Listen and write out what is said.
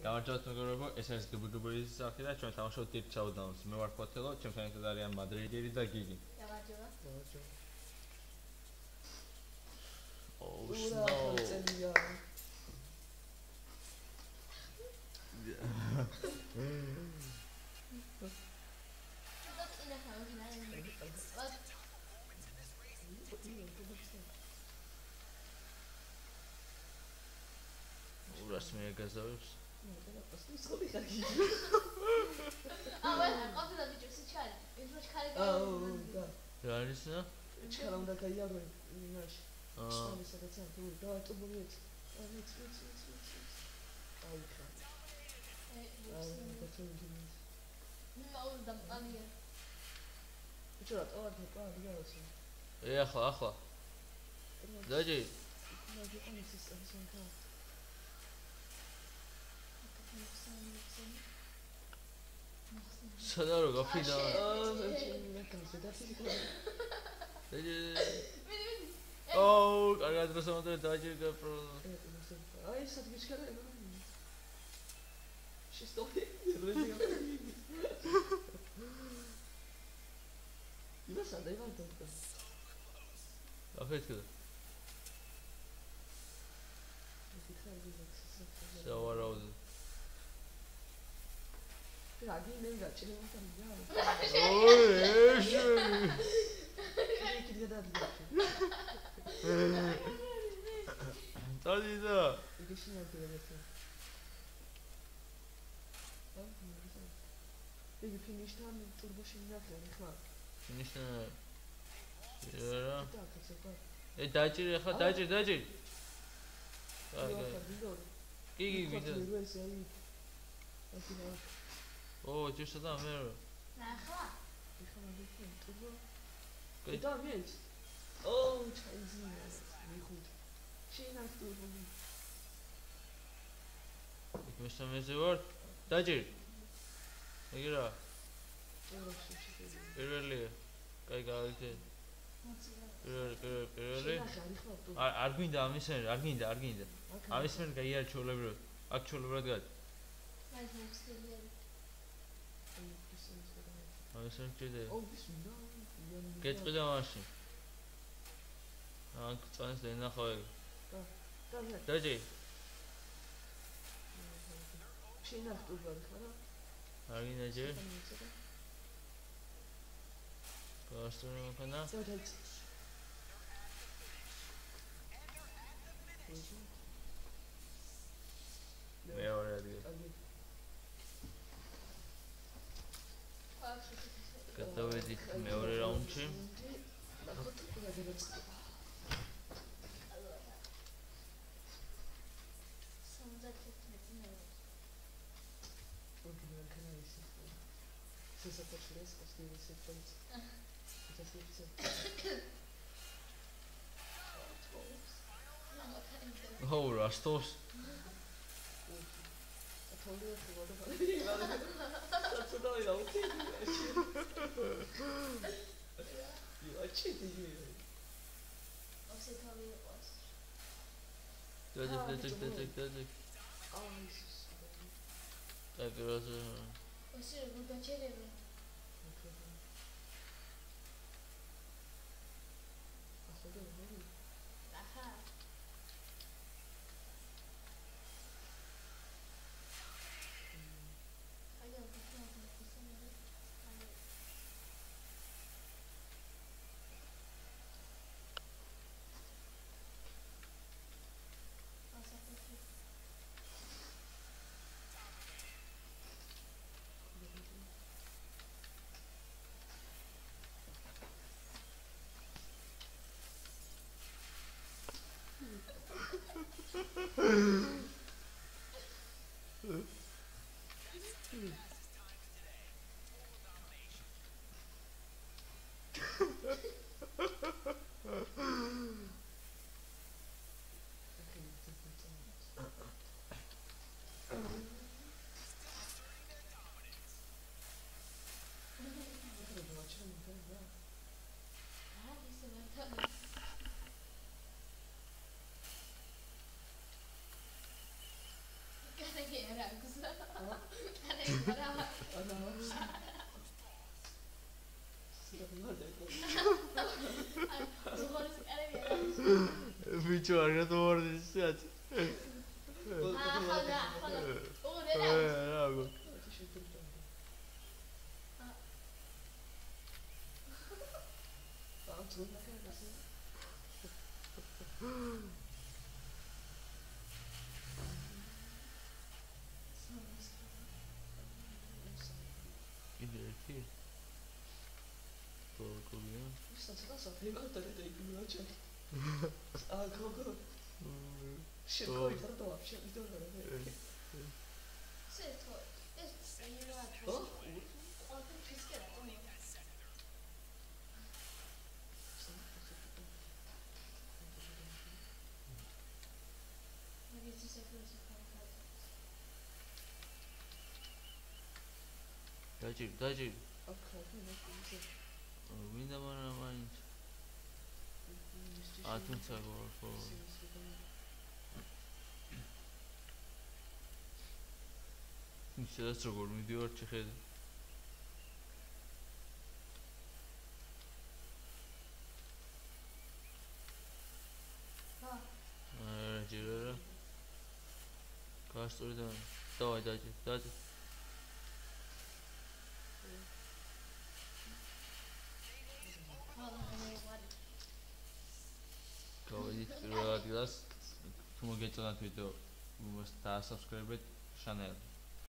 გამარჯობათ მეგობრებო, ეს არის გბგბ-ის სახე და ჩვენ თამაშობთ Tier Showdown-ს. მე ვარ ფოთელო, ჩემთან ერთად არიან მადრეიდერი და გიგი. გამარჯობა. Oh no. ურას მე გაზავებს. რა არის რა? ჩქარა უნდა გაიარო იმაში. სადაც არ თუ დაატუბოეთ. აი ხა. ბიჭო, ტოვარდი გაიაროსი. ახლა. დაჯი. სადა რო გაფრინდა? Oh, კარგად რო სამოდრე დაჯი გაფრო. აი სად გიჩქარა? შისტოფი, როდი. იმასა დაიბანდა. აფეთქე. შავარაუდ. რაგი ნენგა ჭირემთან ია. ოი, ეშე. კიდე დადგა. დადიდა. იგი შინაგდება. იგი ფინიშთან ტურბოში ნახე ხა. ფინიშთან. რა? დაჭირე ხა, დაჭირე. იგი ვიდა. ო, ჯერ და მე. ნახა. და მეც. ო, ჩაიზი. მიხუთ. შინას ტურბო. იქ მესამეზე ვარ. დაჭირე. იგი რა? პირველი. კაი გავიქე. პირველი. არ გვინდა ამისენ, არ გინდა. ამისენ გაიარ ჩოლებრად. აქ ჩოლებრად გადი. აი მოხსნილია. ამისენ ჭიდე. ო, ბისმილა. გეტყვიდა მაშინ. აქ წანს დენახავე. დაჯი. შინას ტურბო ხარა? არ გინდა ჯერ. გასწორე მქონა. მეორე ადგილი. გადავედით მეორე რაუნდში. Oh, Rastos. Dadik. Так, раз. Вообще, гудачели. Ага. აქვს. აა არა, არა სიგამარდე ზღორის კარები არა. ბიჭო არ გადავარდეს სად ახლა ურე რა გო აა ძუნა კარგასა კიდე ერთი თორკულია საცდა საფრთხე და იგნორაჩა აა გოგო შეკოი და вообще не думаю სეთო ეს ენა ო ოღონდ ფისკერა ონი მაგის ისე დაჭი აკა ნაკიზე ვინდა მარა მაინც თუმცა ხო ისედაც როგორ მიდივარ ჩეხეთ ჯერა გასწორი და დაჭი გავიდით პირველ ადგილას თუ მოგეწონათ ვიდეო და subscribe-ეთ channel-ს